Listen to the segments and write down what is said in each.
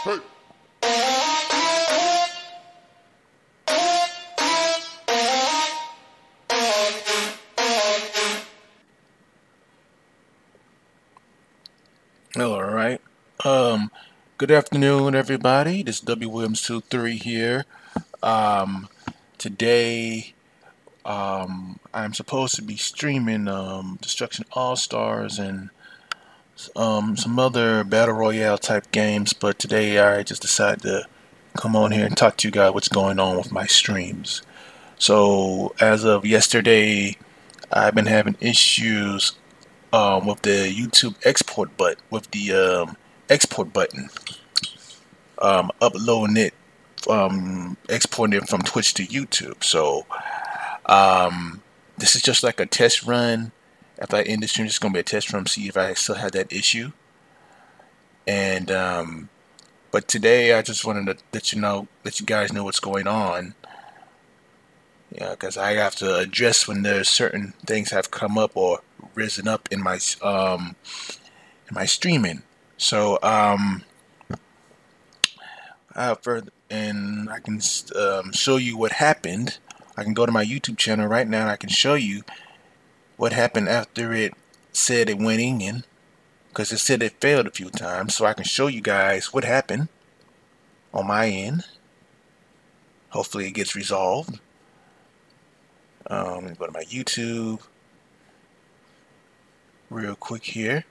Hey. All right. Good afternoon, everybody. This is W Williams 23 here. Today, I'm supposed to be streaming Destruction All Stars and some other battle royale type games, but today I just decided to come on here and talk to you guys what's going on with my streams. So as of yesterday, I've been having issues with the YouTube export export button, uploading it, exporting it from Twitch to YouTube. So this is just like a test run. After I end the stream, it's gonna be a test run, see if I still have that issue. And but today I just wanted to let you guys know what's going on. Yeah, because I have to address when there's certain things have come up or risen up in my streaming. So and I can show you what happened. I can go to my YouTube channel right now and I can show you what happened after it said it went in, because it said it failed a few times. So I can show you guys what happened on my end. Hopefully it gets resolved. Let me go to my YouTube real quick here.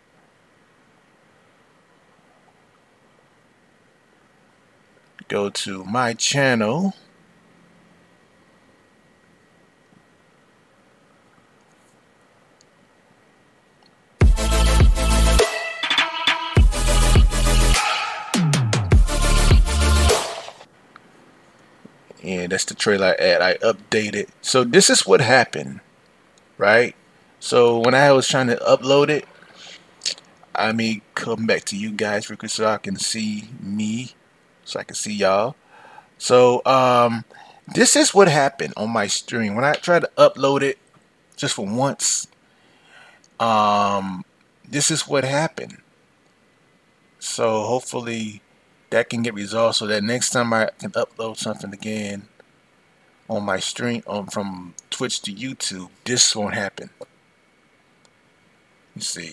Go to my channel. And that's the trailer I updated. So this is what happened, right? So when I was trying to upload it, I may come back to you guys real quick so I can see me, so I can see y'all. So this is what happened on my stream when I tried to upload it just for once. This is what happened. So hopefully that can get resolved so that next time I can upload something again on my stream from Twitch to YouTube, this won't happen. You see,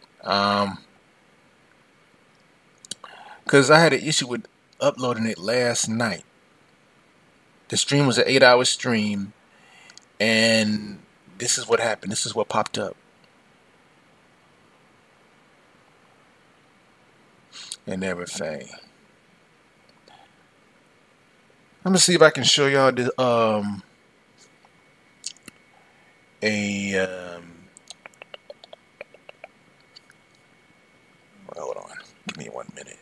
because I had an issue with uploading it last night. The stream was an 8-hour stream, and this is what happened. This is what popped up. And everything. I'm gonna see if I can show y'all this hold on, give me 1 minute.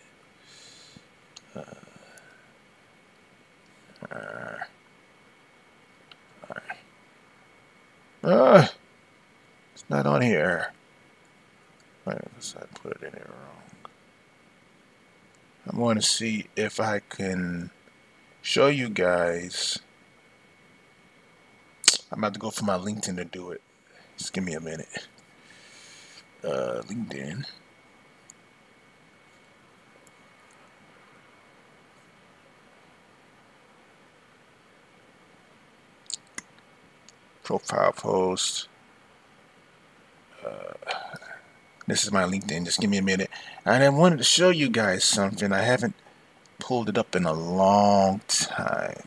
It's not on here. I put it in there wrong. I'm going to see if I can show you guys. I'm about to go for my LinkedIn to do it. Just give me a minute. LinkedIn. Profile post. This is my LinkedIn. Just give me a minute. And I wanted to show you guys something. I haven't pulled it up in a long time.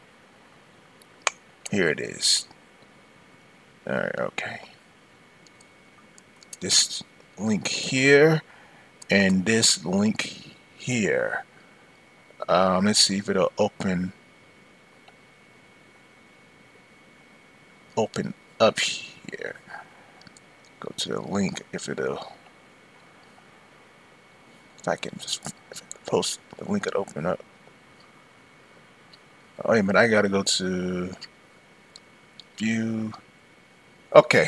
Here it is. Alright, okay. This link here and this link here. Let's see if it'll open up here. Go to the link if I can just post the link, it open up. Oh wait a minute, I gotta go to view. Okay.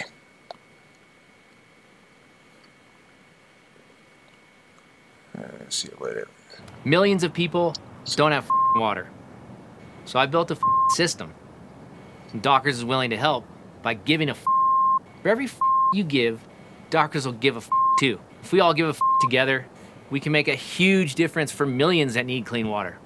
Let's see what it. Millions of people don't have water. So I built a system. And Dockers is willing to help by giving a for every you give, Dockers will give a too. If we all give a together, we can make a huge difference for millions that need clean water.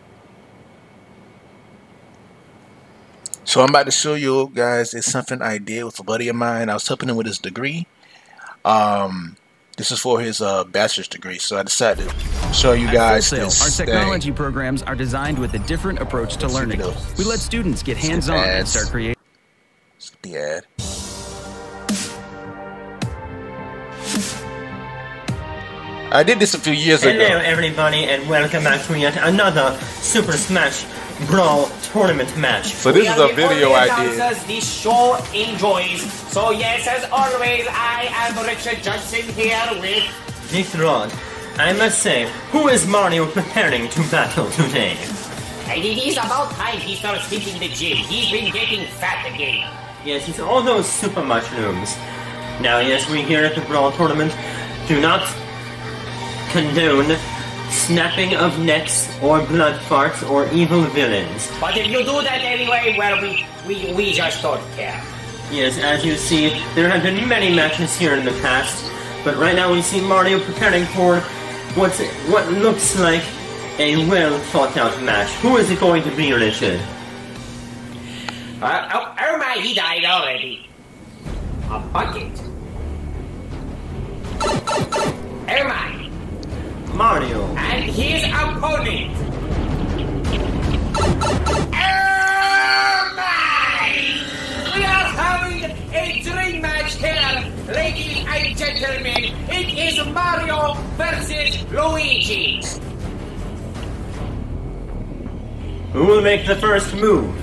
So I'm about to show you guys, it's something I did with a buddy of mine. I was helping him with his degree. This is for his bachelor's degree, so I decided to show you guys this Our technology programs are designed with a different approach to learning. We let students get hands-on and start creating. Skip the ad. I did this a few years ago. Hello everybody and welcome back to yet another Super Smash Brawl tournament match. So this is a video I did. The show enjoys. So yes, as always, I am Richard Johnson here with This Rod. I must say, who is Mario preparing to battle today? and it is about time he starts hitting the gym. He's been getting fat again. Yes, it's all those super mushrooms. Now yes, we here at the Brawl tournament do not condone snapping of necks or blood farts or evil villains. But if you do that anyway, well, we just don't care. Yes, as you see, there have been many matches here in the past, but right now we see Mario preparing for what looks like a well thought out match. Who is it going to be, Richard? Oh my, he died already. A bucket. Oh my. Mario. And his opponent. Oh my! We are having a dream match here, ladies and gentlemen. It is Mario versus Luigi. Who will make the first move?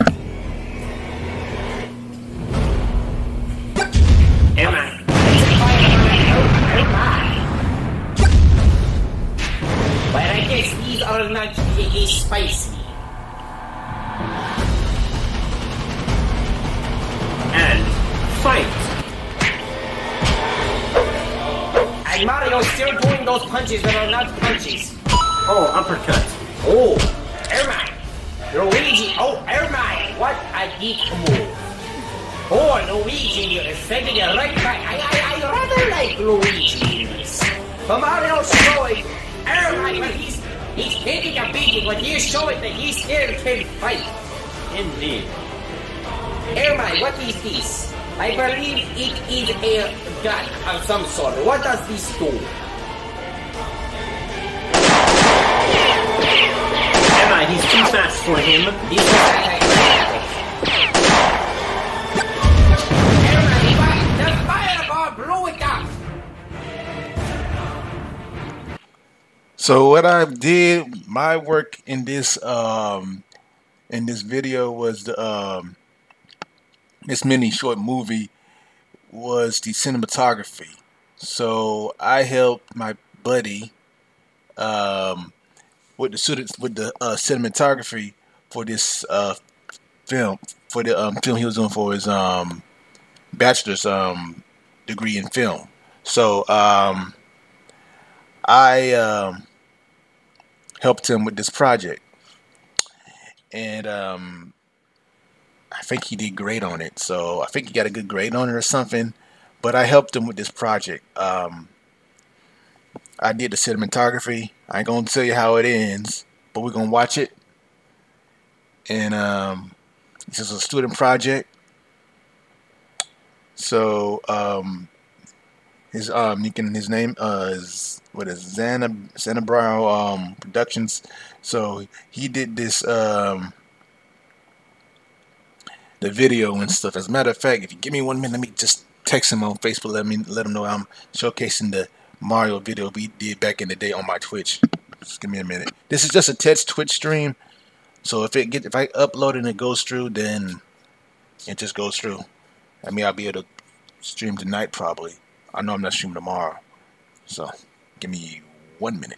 Oh my! Oh my! But I guess these are not spicy. And fight! And Mario's still doing those punches that are not punches. Oh, uppercut. Oh, oh my! Luigi, oh my! What a geek move! Oh, Luigi is sending it right back. I rather like Luigi in this. But Mario's showing, oh my, but he's taking a beating, but he's showing that he still can fight. Indeed. Oh my, what is this? I believe it is a gun of some sort. What does this do? Emma, he's too fast for him. This is the fireball blew it up. So what I did, my work in this video was the this mini short movie was the cinematography. So I helped my buddy with the cinematography for this film, for the film he was doing for his bachelor's degree in film. So I helped him with this project, and I think he did great on it. So I think he got a good grade on it or something. But I helped him with this project. I did the cinematography. I ain't gonna tell you how it ends, but we're gonna watch it. And this is a student project. So his name is Zanabrow Productions. So he did this the video and stuff. As a matter of fact, if you give me 1 minute, let me just text him on Facebook. Let him know I'm showcasing the Mario video we did back in the day on my Twitch. Just give me a minute. This is just a test Twitch stream. So if I upload it and it goes through, then it just goes through. I mean, I'll be able to stream tonight probably. I know I'm not streaming tomorrow. So give me 1 minute.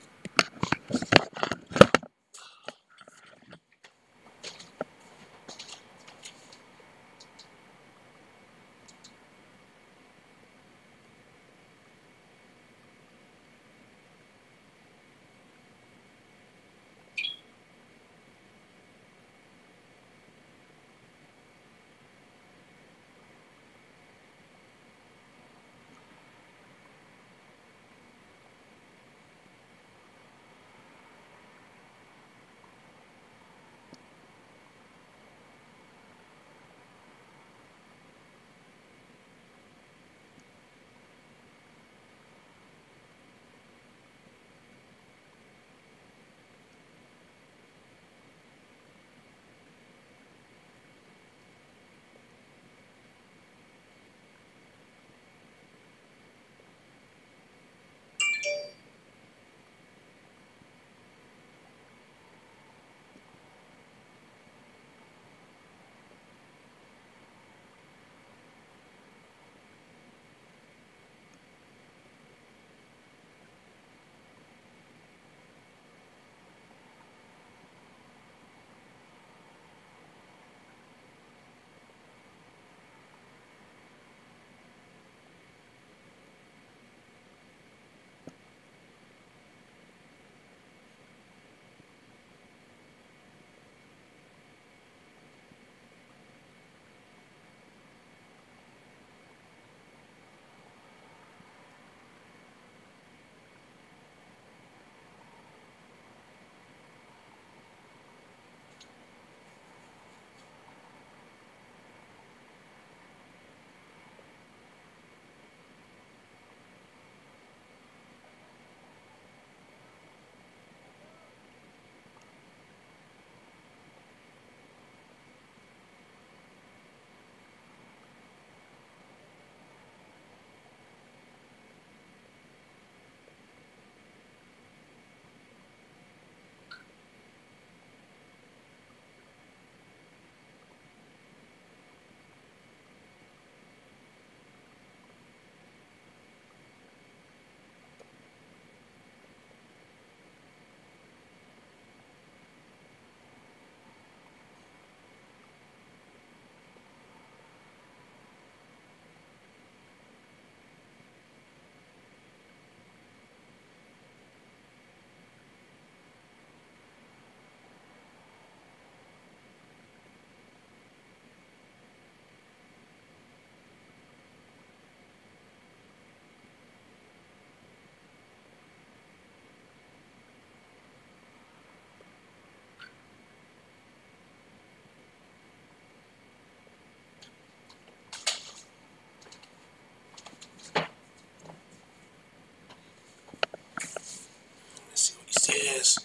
this.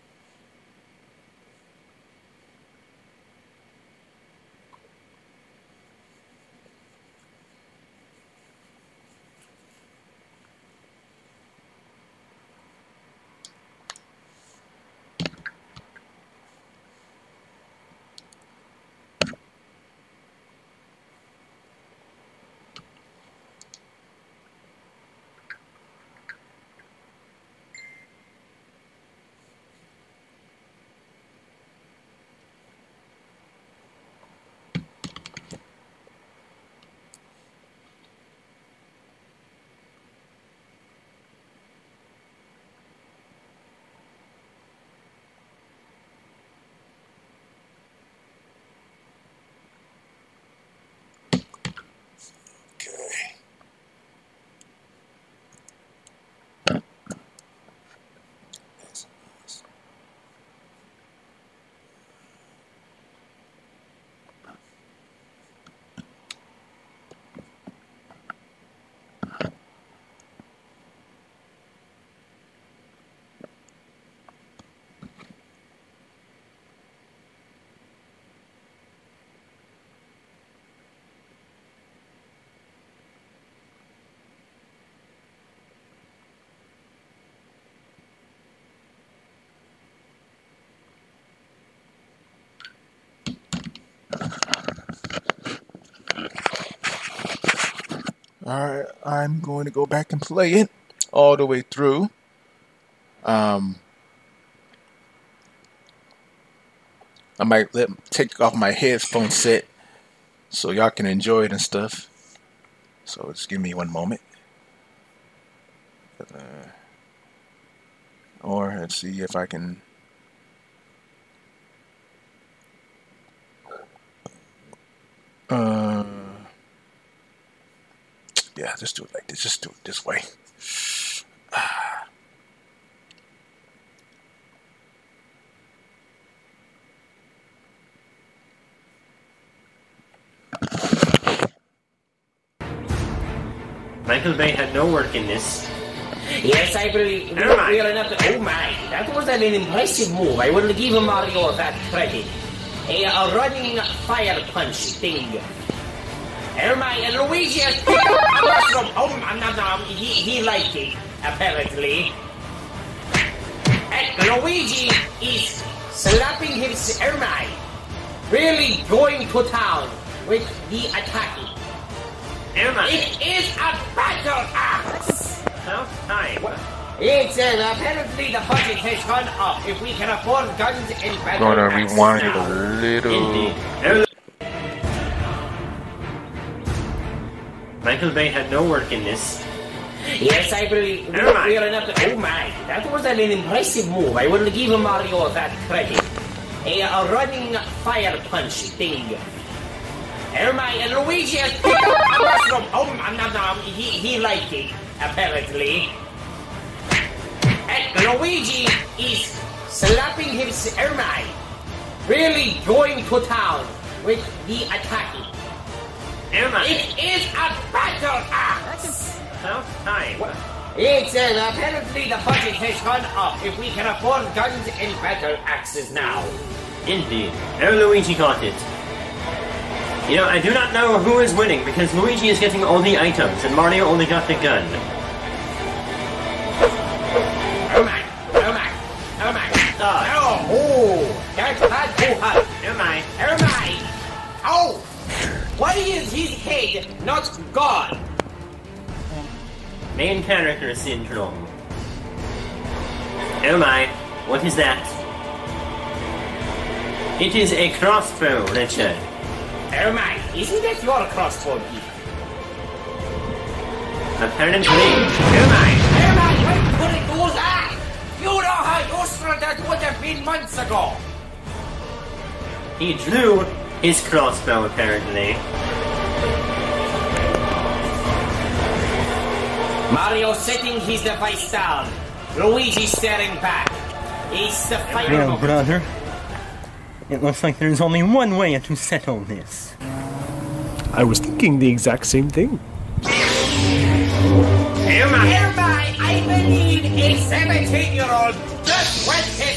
Alright, I'm going to go back and play it all the way through. I might take off my headphone set so y'all can enjoy it and stuff. So just give me one moment. Or let's see if I can. Yeah, just do it like this. Just do it this way. Michael Bay had no work in this. Yes, I believe real enough to. Oh my, that was an impressive move. I will give Mario that credit. A running fire punch thing. And Luigi has picked up a mushroom. Oh, he liked it, apparently. And Luigi is slapping his Ermine. Really going to town with the attacking. Ermine. It is a battle axe. About time. It's apparently the budget has gone up. If we can afford guns and battle Gonna axes rewind it now. a little. Indeed. Michael Bay had no work in this. Yes, I believe real enough to. Oh my, that was an impressive move. I will give Mario that credit. A running fire punch thing. And Luigi has picked up a mushroom. Oh, he liked it, apparently. And Luigi is slapping his Ermine. Really going to town with the attacking. Ermine. It is a battle axe. About time. It's apparently the budget has gone up. If we can afford guns and battle axes now. Indeed. Luigi got it. You know, I do not know who is winning because Luigi is getting all the items and Mario only got the gun. Oh my. Oh, that's bad too hot. Ermine. Oh, why is his head not gone? Main character syndrome. Oh my, what is that? It is a crossbow, Richard. Ermine, isn't that your crossbow gift? Apparently. Ermine, when could it do that? You know how useful that would have been months ago. He drew his crossbow, apparently. Mario setting his device down. Luigi staring back. It's the final Well, moment. brother, it looks like there's only one way to settle this. I was thinking the exact same thing. Hereby, I believe a 17-year-old just went his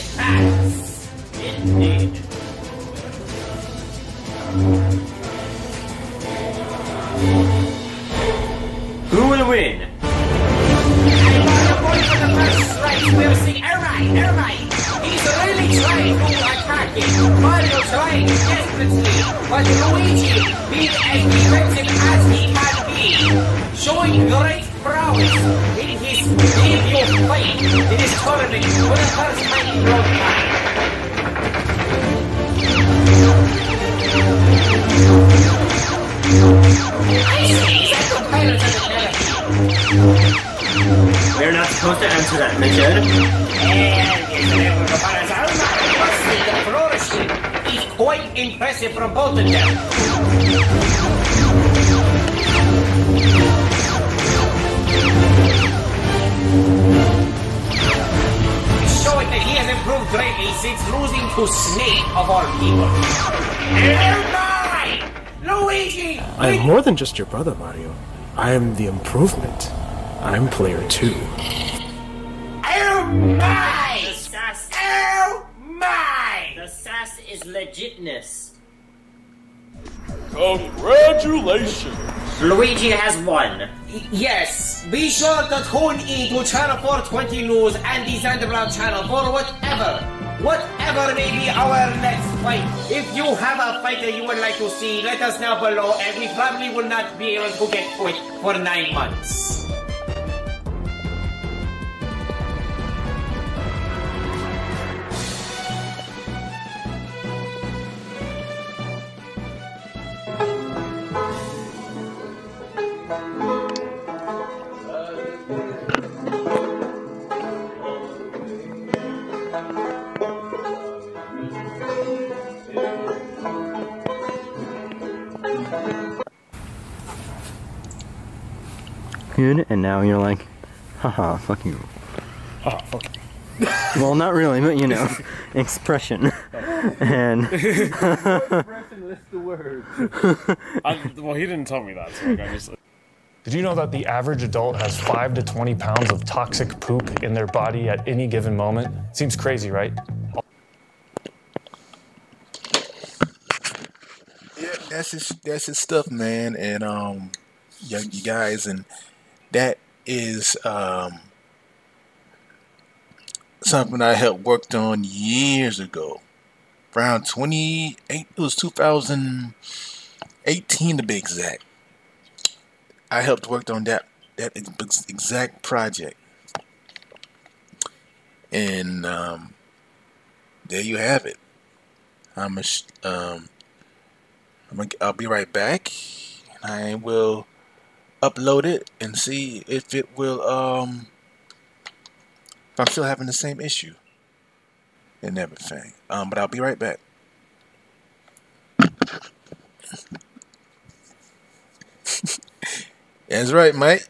He's really trying to attack him. Mario trying desperately, but Luigi being as defensive as he can be, showing great prowess in his debut fight in his tournament for the first time in a long time. I see, is that the Pirates of the Caribbean? We're not supposed to answer that, Richard. He's quite impressive from both of them. Showing that he has improved greatly since losing to Snake of all people. Everybody! Luigi! I am more than just your brother, Mario. I am the improvement. I'm player 2. Oh my! The sass, Oh my! the sass is legitness. Congratulations! Luigi has won. Yes, be sure to tune in to Channel 420 News and the Zanderblock channel for whatever may be our next fight. If you have a fight that you would like to see, let us know below, and we probably will not be able to get to it for 9 months. Good, and now you're like, haha, fuck you. Ah, fuck you. Well, not really, but you know, expression. And List the words. Well, he didn't tell me that, so like, I just. Did you know that the average adult has 5 to 20 pounds of toxic poop in their body at any given moment? Seems crazy, right? Yeah, that's his stuff, man. And you guys, and that is something I helped worked on years ago, around 28. It was 2018 to be exact. I helped worked on that exact project, and there you have it. I'll be right back. I will upload it and see if it will if I'm still having the same issue and everything. But I'll be right back. That's right, mate.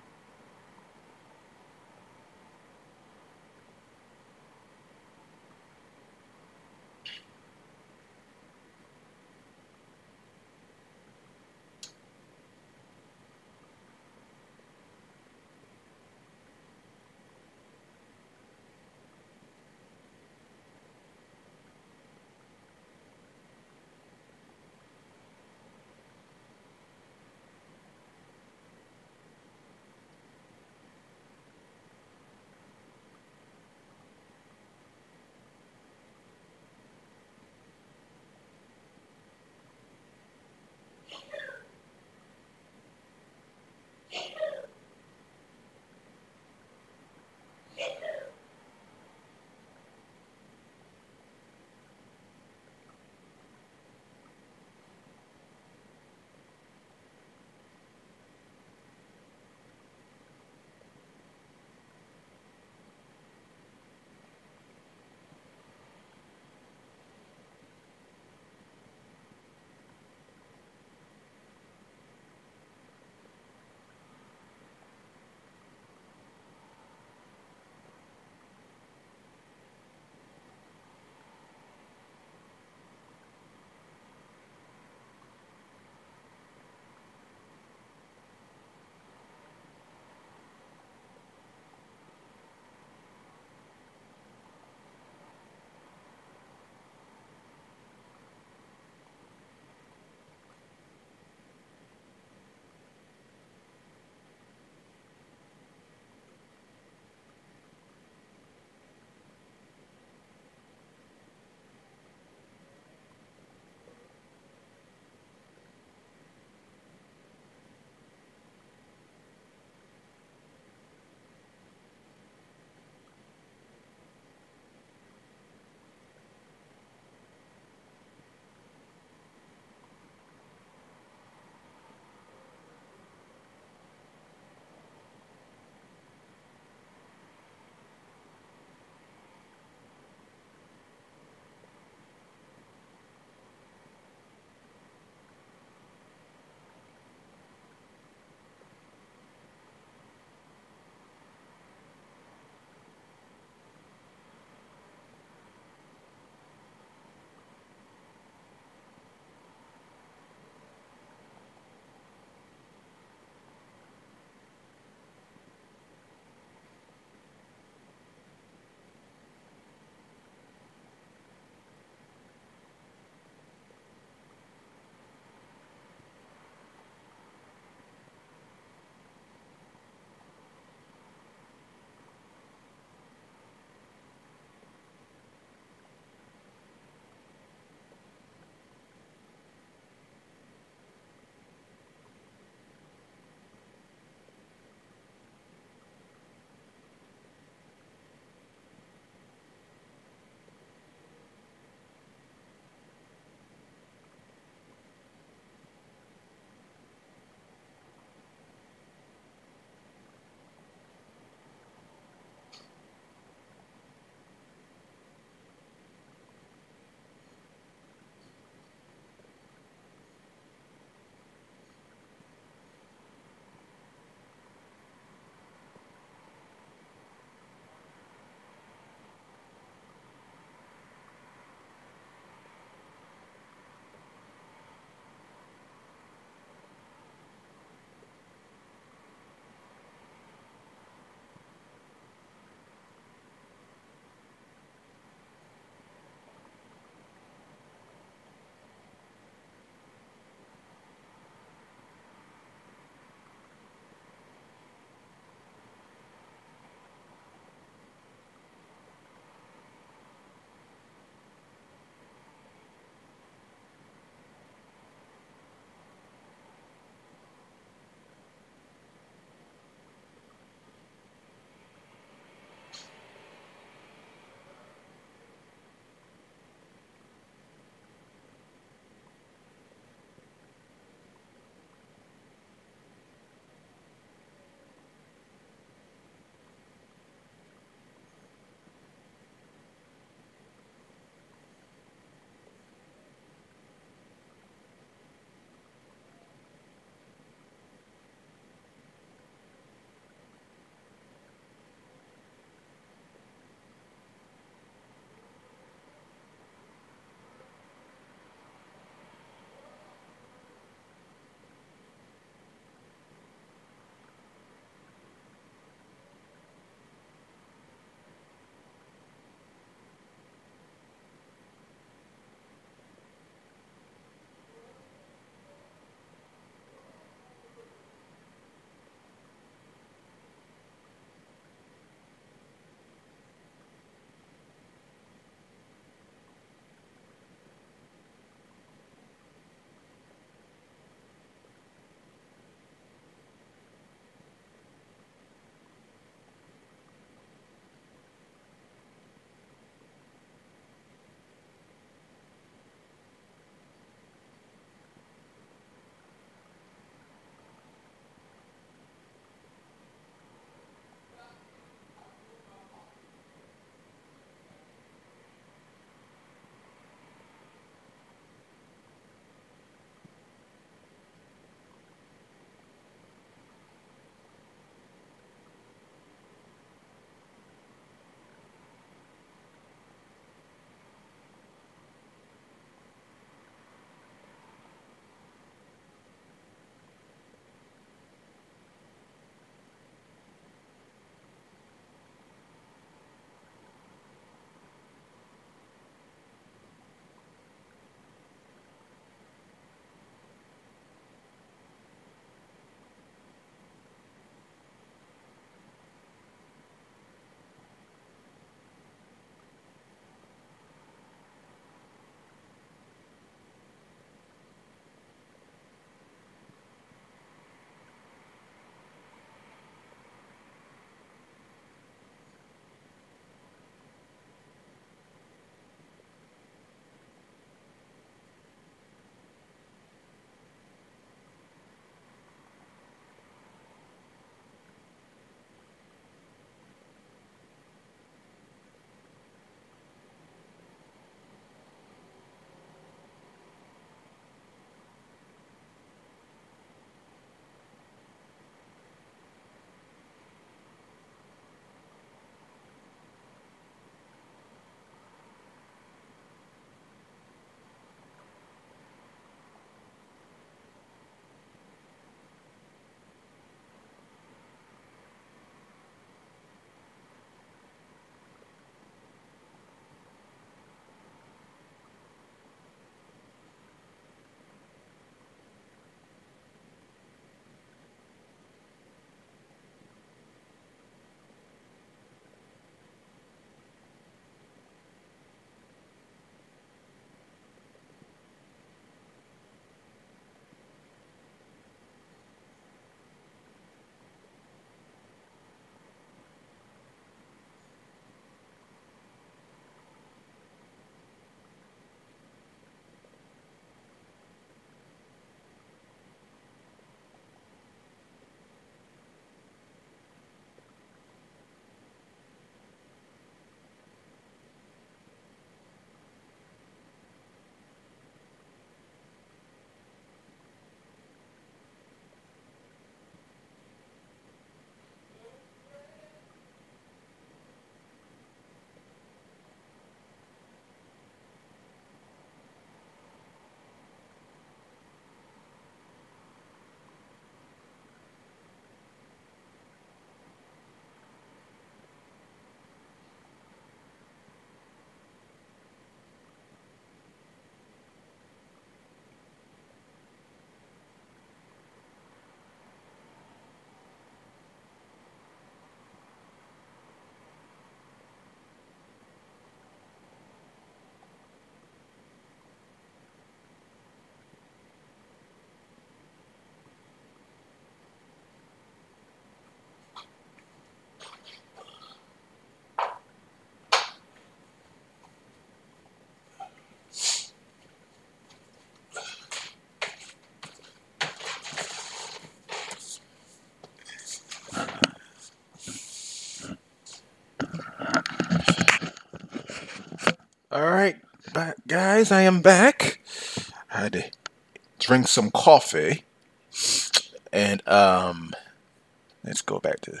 guys, I am back. I had to drink some coffee, and let's go back to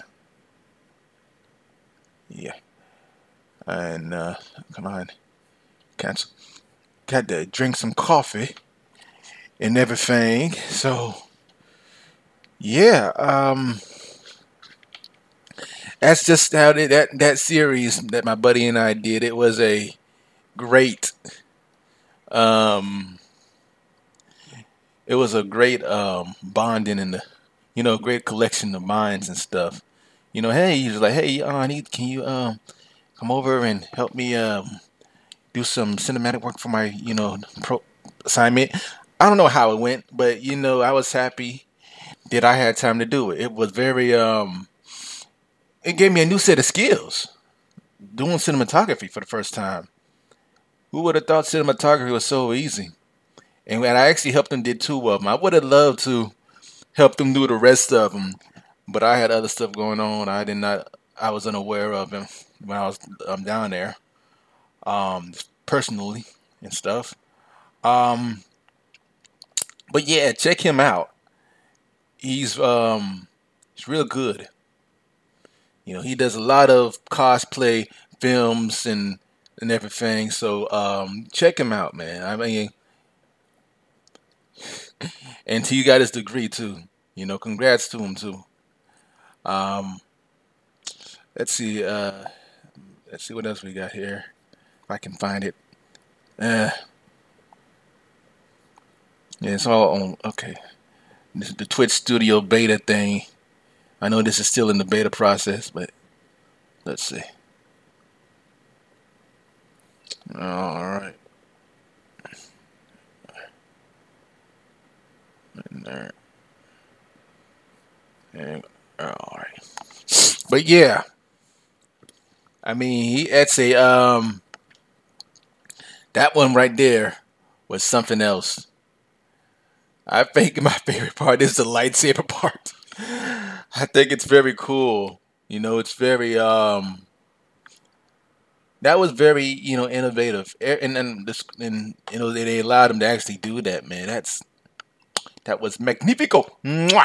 yeah, and come on, cancel. Got to drink some coffee and everything. So yeah, that's just how that series that my buddy and I did. It was a great um it was a great bonding and the great collection of minds and stuff. Hey, he was like, hey, I need can you come over and help me do some cinematic work for my pro assignment. I don't know how it went, but I was happy that I had time to do it. It was very it gave me a new set of skills doing cinematography for the first time. Who would have thought cinematography was so easy? And when I actually helped them did two of them. I would have loved to help them do the rest of them, but I had other stuff going on. I was unaware of them when I was down there, personally and stuff. Um, but yeah, check him out. He's real good. He does a lot of cosplay films and everything. So check him out, man. I mean, and he got his degree too. Congrats to him too. Um, let's see. Let's see what else we got here. If I can find it. Uh, yeah, it's all on. Okay, this is the Twitch Studio beta thing. I know this is still in the beta process, but let's see. All right. In there. And, all right. But yeah, I mean, that's a that one right there was something else. I think my favorite part is the lightsaber part. I think it's very cool. It's very that was very innovative, and they allowed him to actually do that, man. That was magnifico. Mwah!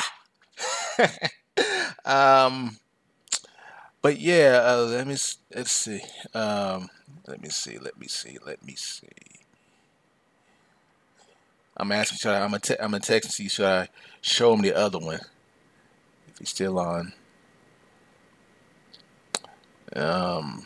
um, but yeah, let's see. Let me see. I'm asking, I'm gonna text and see, should I show him the other one if he's still on? Um,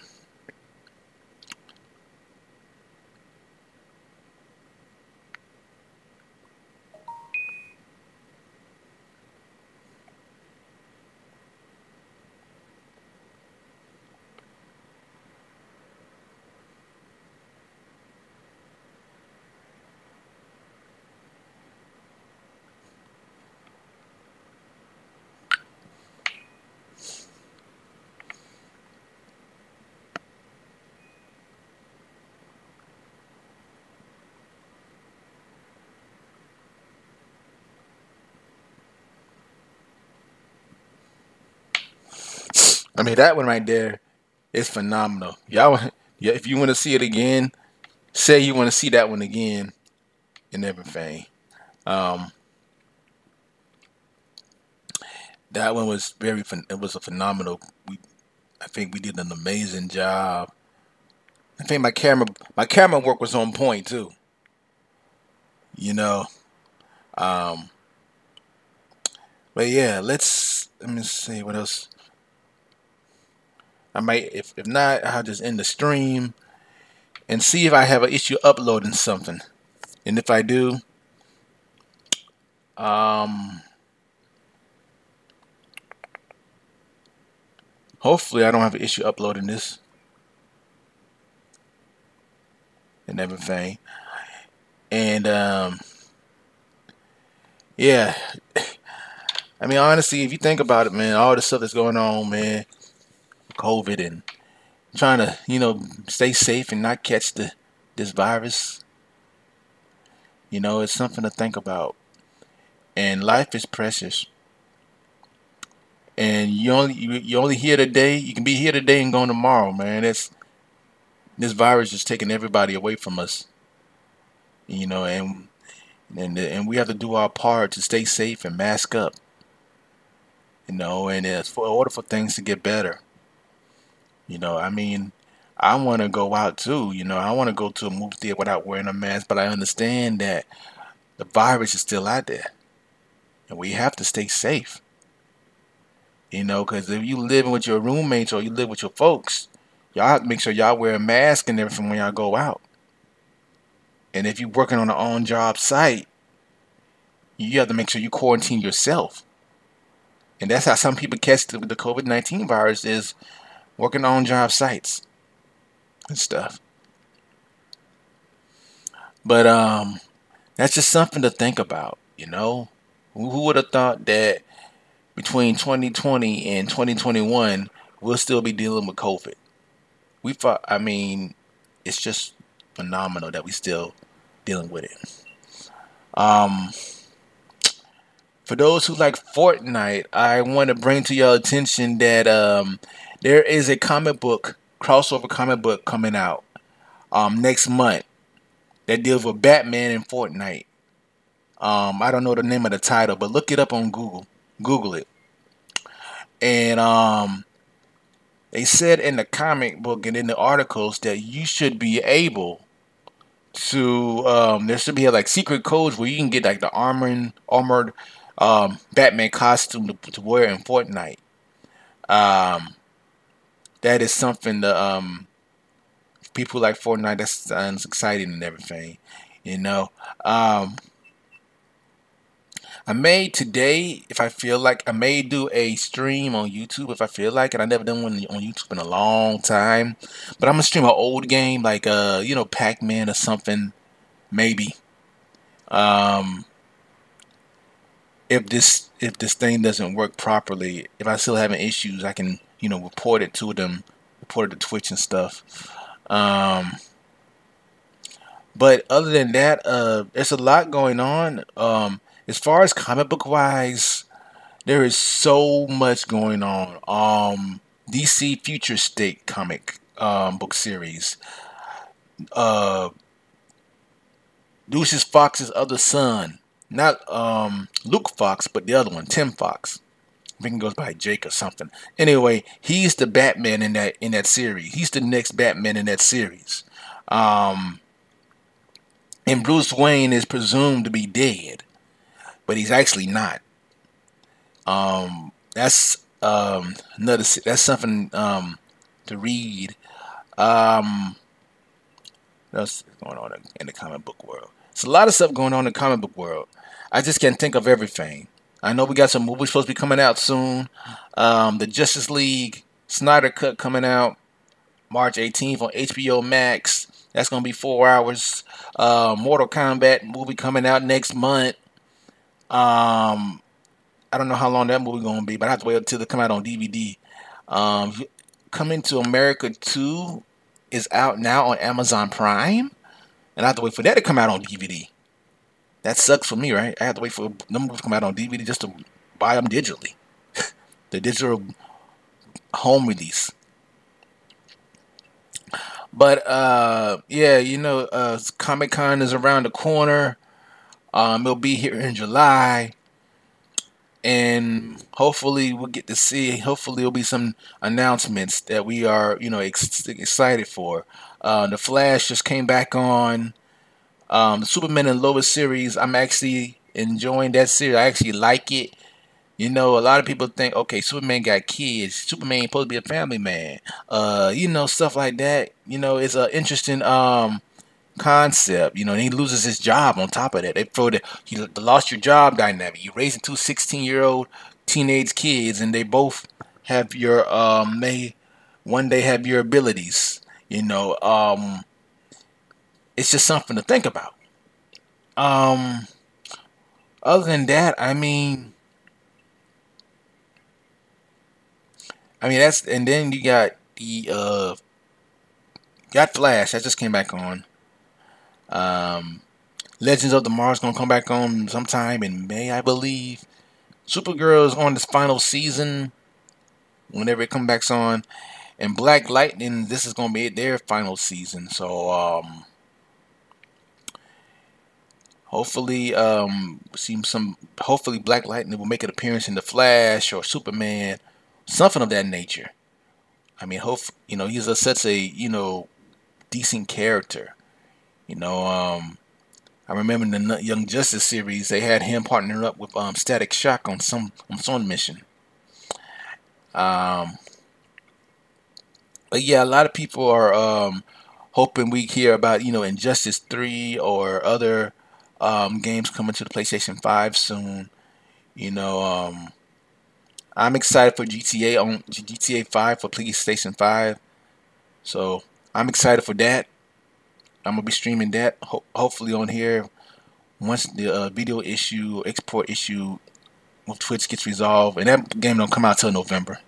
I mean, that one right there is phenomenal. Yeah, if you want to see it again, say you want to see that one again and everything. Um, that one was it was a phenomenal. I think we did an amazing job. I think my camera work was on point too. You know. Um, but yeah, let me see what else. I might, if not, I'll just end the stream and see if I have an issue uploading something. And if I do, hopefully I don't have an issue uploading this and everything. And yeah, I mean, honestly, if you think about it, man, all the stuff that's going on, man, COVID and trying to, stay safe and not catch this virus, it's something to think about. And life is precious. And you only here today. You can be here today and gone tomorrow, man. This virus is taking everybody away from us. You know, and we have to do our part to stay safe and mask up. You know, and it's for in order for things to get better. You know, I mean, I want to go out too. You know, I want to go to a movie theater without wearing a mask, but I understand that the virus is still out there, and we have to stay safe. You know, because if you living with your roommates or you live with your folks, y'all have to make sure y'all wear a mask and everything when y'all go out. And if you're working on an on-job site, you have to make sure you quarantine yourself. And that's how some people catch the COVID-19 virus is working on job sites and stuff. But that's just something to think about, you know. Who would have thought that between 2020 and 2021 we'll still be dealing with COVID? We thought, I mean, it's just phenomenal that we still dealing with it. Um, for those who like Fortnite, I want to bring to your attention that there is a comic book crossover comic book coming out next month that deals with Batman and Fortnite. I don't know the name of the title, but look it up on Google. Google it. And they said in the comic book and in the articles that you should be able to there should be like secret codes where you can get like the armored Batman costume to wear in Fortnite. That is something to people like Fortnite. That sounds exciting and everything, you know. I may today, if I feel like, I may do a stream on YouTube if I feel like it. I never done one on YouTube in a long time, but I'm gonna stream an old game like you know, Pac-Man or something, maybe. Um, if this thing doesn't work properly, if I still having issues, I can, you know, report it to them, report it to Twitch and stuff. Um, but other than that, there's a lot going on. As far as comic book wise, there is so much going on. DC Future State comic book series. Lucius Fox's other son, not Luke Fox, but the other one, Tim Fox. I think he goes by Jake or something. Anyway, he's the Batman in that series. He's the next Batman in that series. And Bruce Wayne is presumed to be dead, but he's actually not. That's that's something to read. What's going on in the comic book world? There's a lot of stuff going on in the comic book world. I just can't think of everything. I know we got some movies supposed to be coming out soon. The Justice League Snyder Cut coming out March 18th on HBO Max. That's gonna be 4 hours. Mortal Kombat movie coming out next month. I don't know how long that movie gonna be, but I have to wait until it come out on DVD. Coming to America 2 is out now on Amazon Prime, and I have to wait for that to come out on DVD. That sucks for me, right? I have to wait for the movies to come out on DVD just to buy them digitally. The digital home release. But yeah, you know, Comic-Con is around the corner. It'll be here in July. And hopefully we'll get to see, hopefully there'll be some announcements that we are, you know, excited for. The Flash just came back on. The Superman and Lois series, I'm actually enjoying that series. I actually like it. You know, a lot of people think, okay, Superman got kids. Superman ain't supposed to be a family man. You know, stuff like that. You know, it's an interesting concept. You know, and he loses his job on top of that. They throw the lost your job dynamic. You're raising two 16-year-old teenage kids, and they both have your one day have your abilities. You know, it's just something to think about. Other than that, I mean that's, and then you got the got Flash that just came back on. Legends of Tomorrow is gonna come back on sometime in May, I believe. Supergirl is on this final season whenever it comes back on, and Black Lightning, this is gonna be their final season. So Hopefully, hopefully Black Lightning will make an appearance in The Flash or Superman, something of that nature. I mean, he's such a decent character. I remember in the Young Justice series, they had him partnering up with Static Shock on some mission. But yeah, a lot of people are hoping we hear about Injustice 3 or other games coming to the PlayStation 5 soon. I'm excited for GTA 5 for PlayStation 5, so I'm excited for that. I'm gonna be streaming that hopefully on here once the video issue, export issue with Twitch gets resolved, and that game don't come out till November.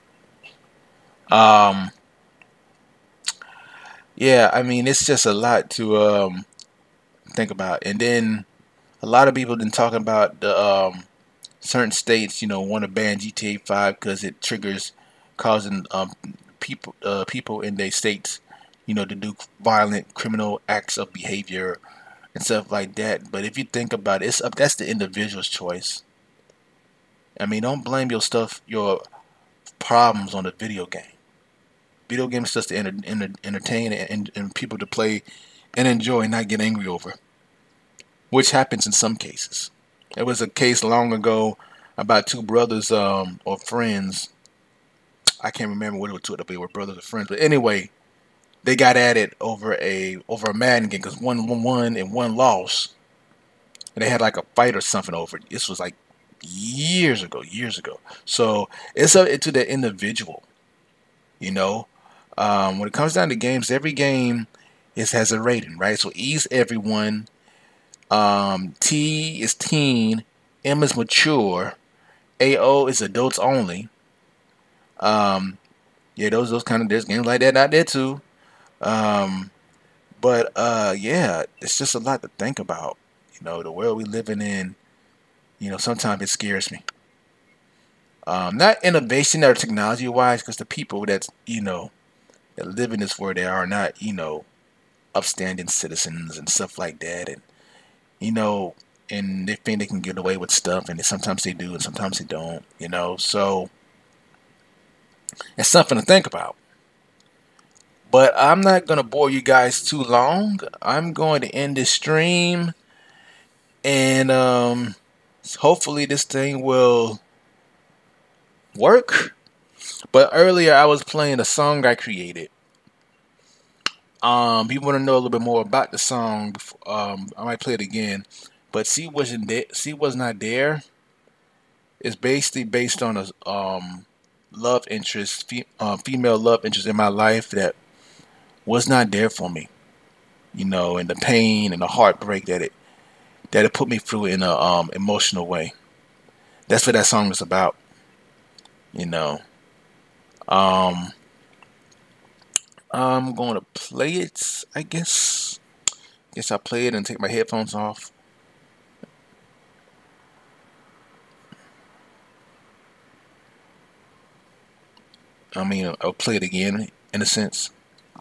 Yeah, I mean, it's just a lot to think about. And then a lot of people have been talking about the certain states, want to ban GTA 5 because it triggers causing people in their states, to do violent criminal acts of behavior and stuff like that. But if you think about it, that's the individual's choice. I mean, don't blame your problems on the video game. Video games just to entertain and people to play and enjoy and not get angry over, which happens in some cases. There was a case long ago about two brothers or friends. I can't remember what it was. They were brothers or friends, but anyway, they got at it over a Madden game because one won and one lost, and they had like a fight or something over it. This was like years ago. So it's up to the individual, When it comes down to games, every game has a rating, right? So E is everyone, T is teen, M is mature, AO is adults only. Yeah, those kind of, there's games like that out there too. But yeah, it's just a lot to think about. The world we living in, sometimes it scares me. Not innovation or technology wise, because the people that live in this world, they are not, upstanding citizens and stuff like that, and and they think they can get away with stuff, and sometimes they do and sometimes they don't, so it's something to think about. But I'm not gonna bore you guys too long. I'm going to end this stream, and hopefully this thing will work. But earlier I was playing a song I created. If you want to know a little bit more about the song, I might play it again. But See Was Not There is basically based on a love interest, female love interest in my life that was not there for me, and the pain and the heartbreak that it put me through in a emotional way. That's what that song is about, I'm going to play it, I guess. I'll play it and take my headphones off. I mean, I'll play it again, in a sense.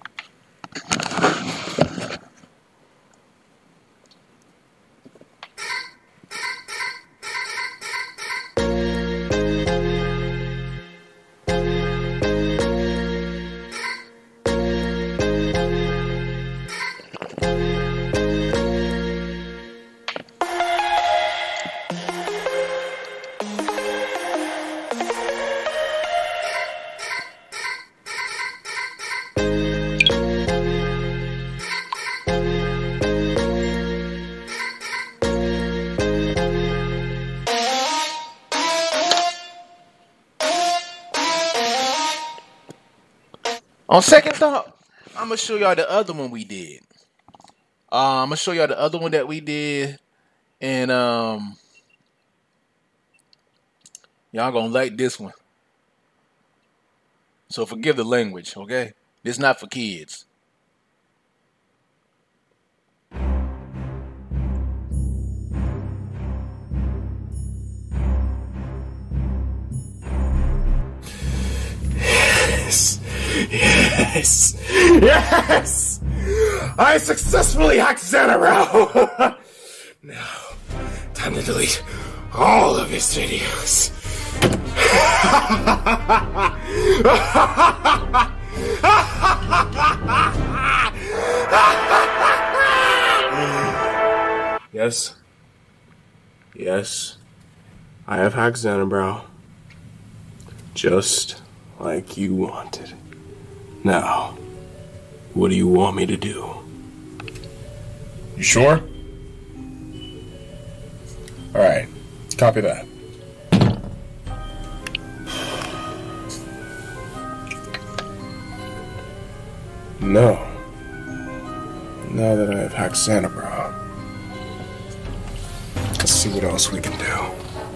On second thought, I'm going to show y'all the other one we did. I'm going to show y'all the other one that we did. And y'all going to like this one. So forgive the language, okay? This is not for kids. Yes! I successfully hacked Xanarao! Now, Time to delete all of his videos. Yes. Yes. I have hacked Xanabrow. Just like you wanted. Now, what do you want me to do? You sure? Alright, copy that. No. Now that I have hacked Xanabrow, let's see what else we can do.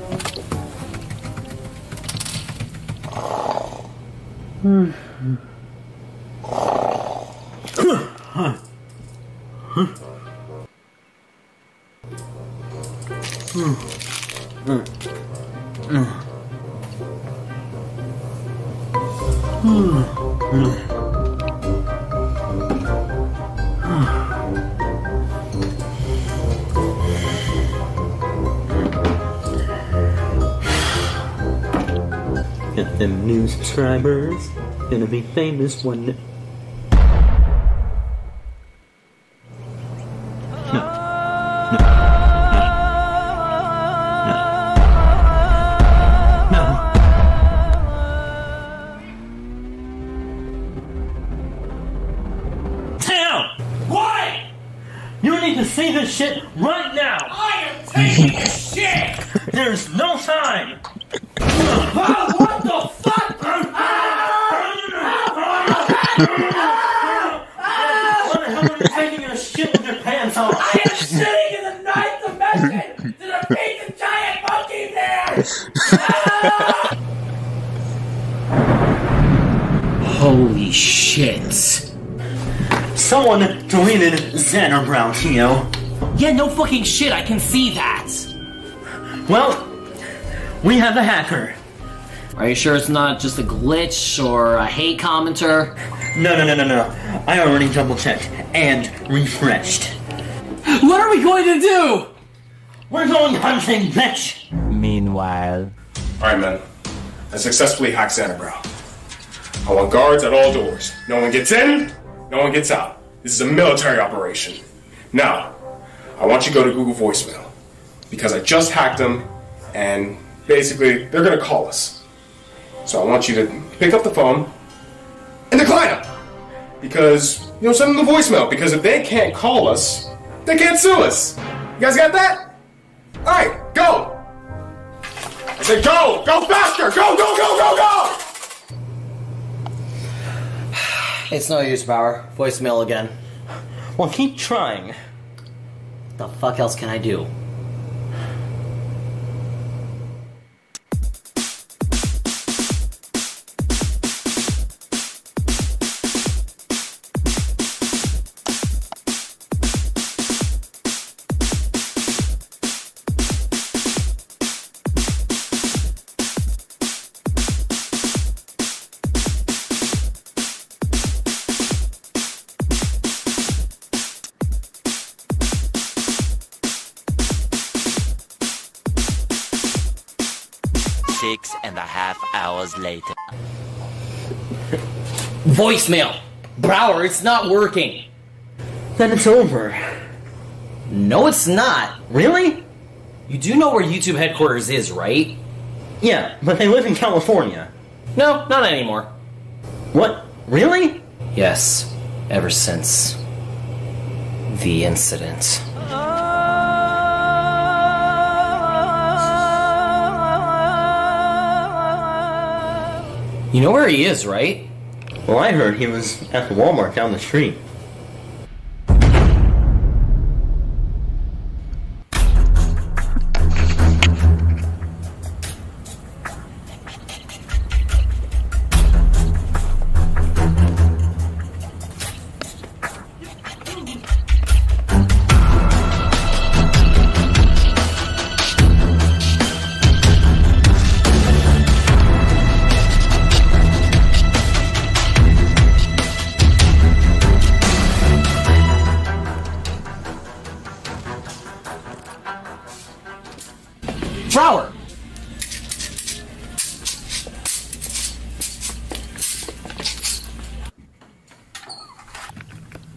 Get them new subscribers. Gonna be famous one day. See this shit right now! I am taking a shit! There's no time! Oh, what the fuck? What the hell are you taking a shit with your pants on? I am sitting in the ninth dimension to defeat the giant monkey man! Holy shit. Someone deleted Xanabrow, Tio. Yeah, no fucking shit, I can see that. Well, we have a hacker. Are you sure it's not just a glitch or a hate commenter? No. I already double-checked and refreshed. What are we going to do? We're going hunting, bitch! Meanwhile... Alright, men. I successfully hacked Xanabrow. I want guards at all doors. No one gets in, no one gets out. This is a military operation. Now, I want you to go to Google Voicemail. Because I just hacked them, and basically, they're gonna call us. So I want you to pick up the phone and decline them. Because, send them the voicemail. Because if they can't call us, they can't sue us. You guys got that? Alright, go! I said go! Go faster! Go! It's no use, Bauer. Voicemail again. Well, keep trying. The fuck else can I do? Six and a half hours later. Voicemail! Brower, it's not working! Then it's over. No, it's not. Really? You do know where YouTube headquarters is, right? Yeah, but they live in California. No, not anymore. What? Really? Yes, ever since the incident. You know where he is, right? Well, I heard he was at the Walmart down the street.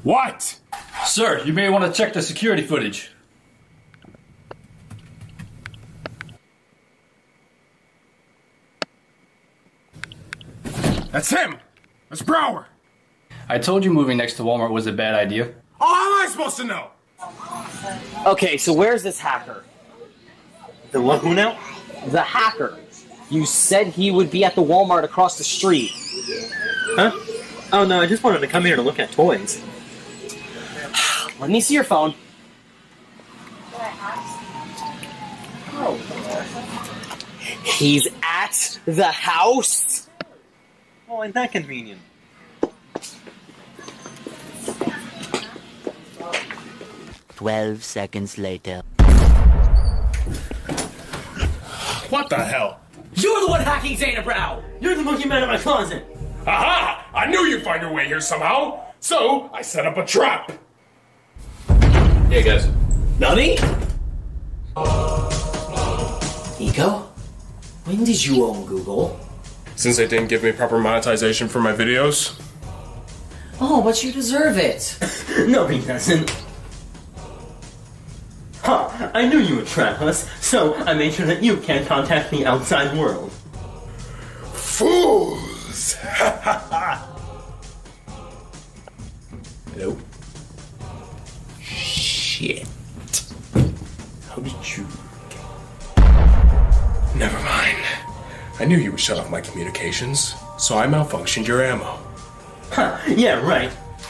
What? Sir, you may want to check the security footage. That's him! That's Brower! I told you moving next to Walmart was a bad idea. Oh, how am I supposed to know? Okay, so where's this hacker? The one who now? The hacker. You said he would be at the Walmart across the street. Huh? Oh no, I just wanted to come here to look at toys. Let me see your phone. He's at the house? Oh, ain't that convenient? "12 seconds later. What the hell? You're the one hacking Zeta Brow! You're the monkey man in my closet! Aha! I knew you'd find your way here somehow! So, I set up a trap! Hey guys. Nani? Nico? When did you own Google? Since they didn't give me proper monetization for my videos. Oh, but you deserve it. No, he doesn't. Huh, I knew you would trap us, so I made sure that you can't contact the outside world. Fools! Hello? Shit. How did you... Never mind. I knew you would shut off my communications, so I malfunctioned your ammo. Huh, yeah, right.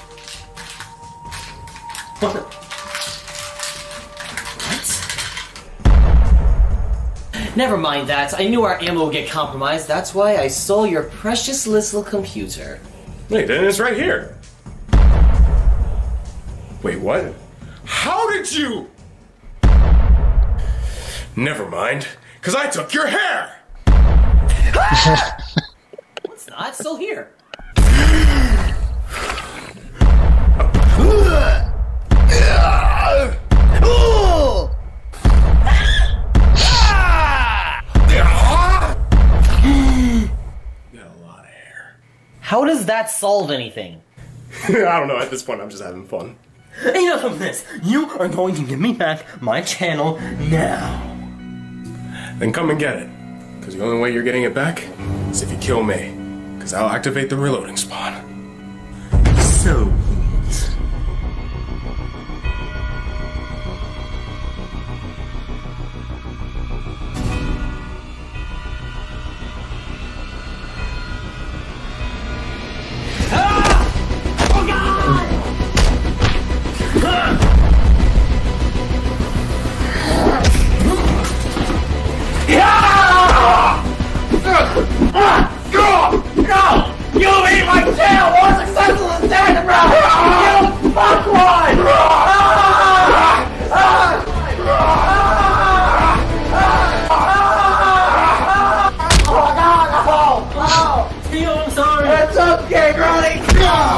What the... Never mind that. I knew our ammo would get compromised. That's why I stole your precious little computer. Wait, then it's right here. Wait, what? How did you... Never mind, because I took your hair! It's not. It's still here. How does that solve anything? I don't know, at this point I'm just having fun. Enough of this! You are going to give me back my channel now! Then come and get it. Because the only way you're getting it back is if you kill me. Because I'll activate the reloading spawn. So... You ate my tail! More successful than Zeta Brow! You fuckwad! Theo, I'm sorry! It's okay, Brody!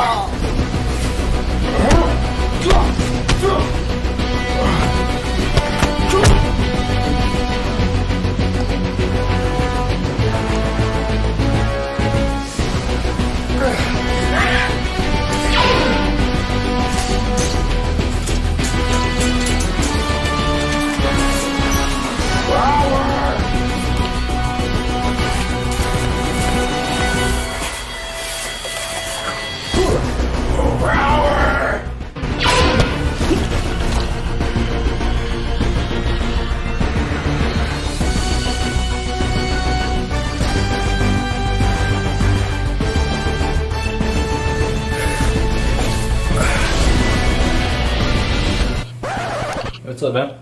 What's up, man?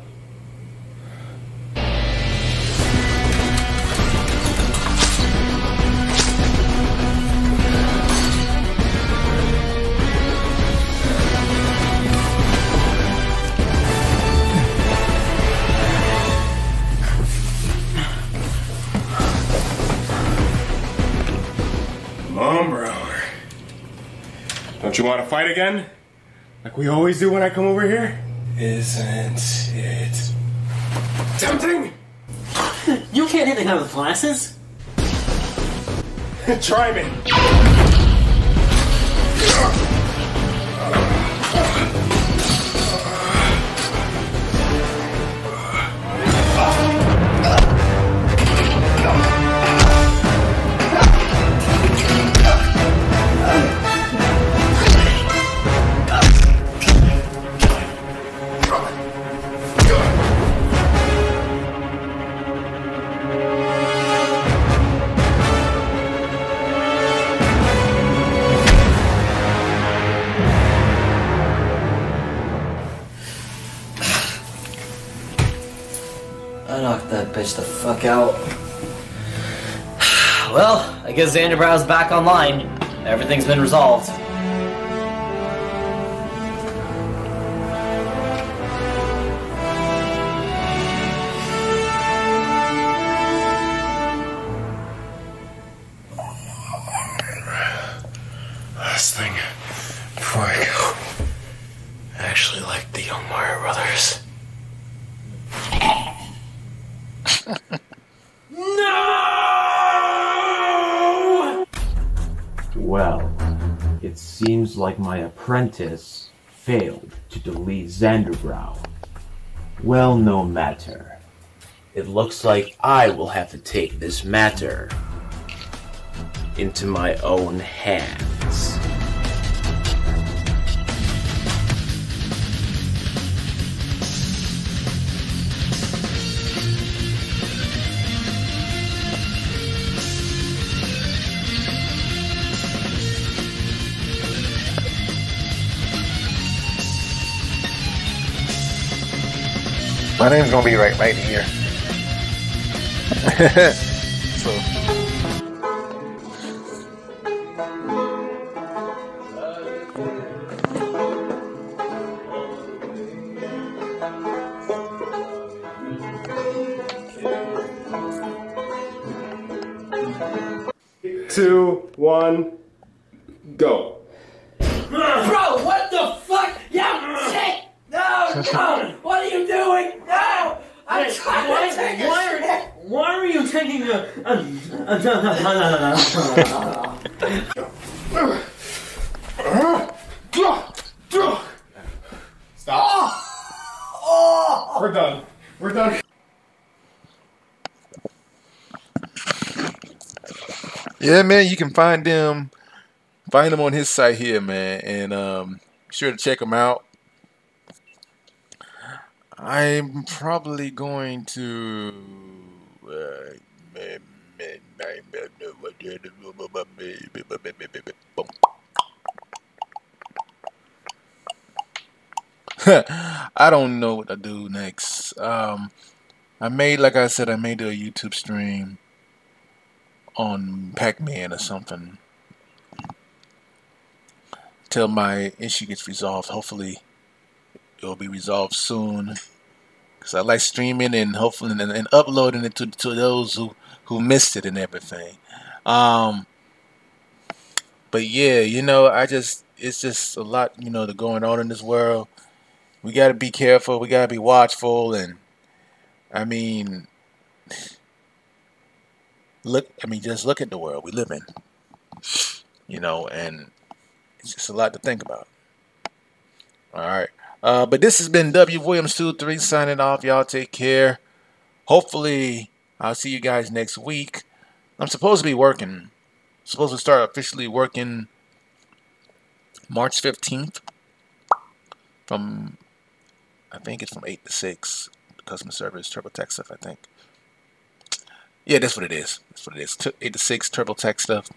Come on, Brower. Don't you want to fight again? Like we always do when I come over here? Isn't it tempting? You can't hit the guy with glasses? Try me. I knocked that bitch the fuck out. Well, I guess Xander Brow's back online. Everything's been resolved. Last thing before I go. I actually like the Young Mario Brothers. No! Well, it seems like my apprentice failed to delete Xanderbrow. Well, no matter. It looks like I will have to take this matter into my own hands. My name's gonna be right here. So. Two, one, go. Bro, what the fuck? Yeah, shit! No, no! What are you doing? No! I'm trying to take a shit! Why are you taking a Stop. Oh! We're done. We're done. Yeah, man, you can find them on his site here, man, and be sure to check him out. I'm probably going to I don't know what to do next. Like I said, I may do a YouTube stream on Pac-Man or something till my issue gets resolved. Hopefully it'll be resolved soon, because I like streaming and hopefully and uploading it to those who missed it and everything. But yeah, you know, it's just a lot, you know, that's going on in this world. We got to be careful, we got to be watchful, and I mean, just look at the world we live in, you know, and it's just a lot to think about. All right. But this has been W. Williams 23 signing off. Y'all take care. Hopefully, I'll see you guys next week. I'm supposed to be working. Supposed to start officially working March 15th from, I think it's from 8 to 6. Customer service, TurboTax stuff, I think. Yeah, that's what it is. That's what it is. 8 to 6 TurboTax stuff.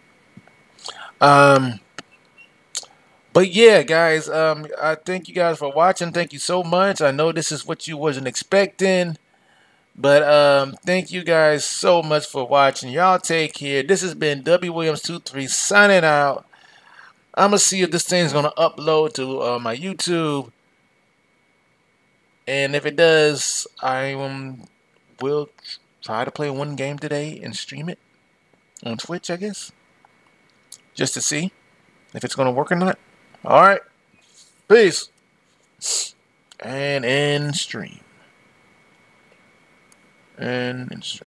But yeah, guys, I thank you guys for watching. Thank you so much. I know this is what you wasn't expecting, but thank you guys so much for watching. Y'all take care. This has been W. Williams 23 signing out. I'm gonna see if this thing's gonna upload to my YouTube, and if it does, I will try to play one game today and stream it on Twitch, I guess, just to see if it's gonna work or not. All right, peace, and end stream, and end stream.